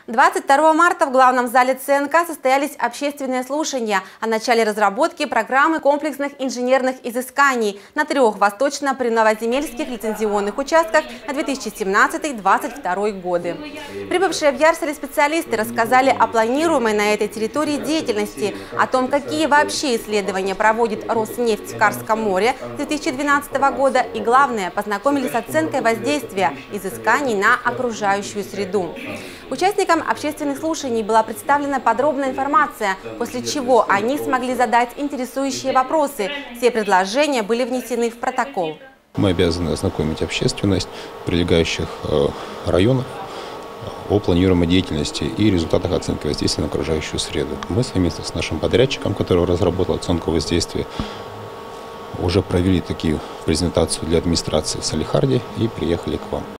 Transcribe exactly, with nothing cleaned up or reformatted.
двадцать второго марта в главном зале ЦНК состоялись общественные слушания о начале разработки программы комплексных инженерных изысканий на трех восточно-приновоземельских лицензионных участках на две тысячи семнадцатый — две тысячи двадцать второй годы. Прибывшие в Ярсале специалисты рассказали о планируемой на этой территории деятельности, о том, какие вообще исследования проводит Роснефть в Карском море с две тысячи двенадцатого года, и, главное, познакомились с оценкой воздействия изысканий на окружающую среду. Участникам общественных слушаний была представлена подробная информация, после чего они смогли задать интересующие вопросы. Все предложения были внесены в протокол. Мы обязаны ознакомить общественность прилегающих районов о планируемой деятельности и результатах оценки воздействия на окружающую среду. Мы совместно с нашим подрядчиком, который разработал оценку воздействия, уже провели такие презентацию для администрации в Салехарде и приехали к вам.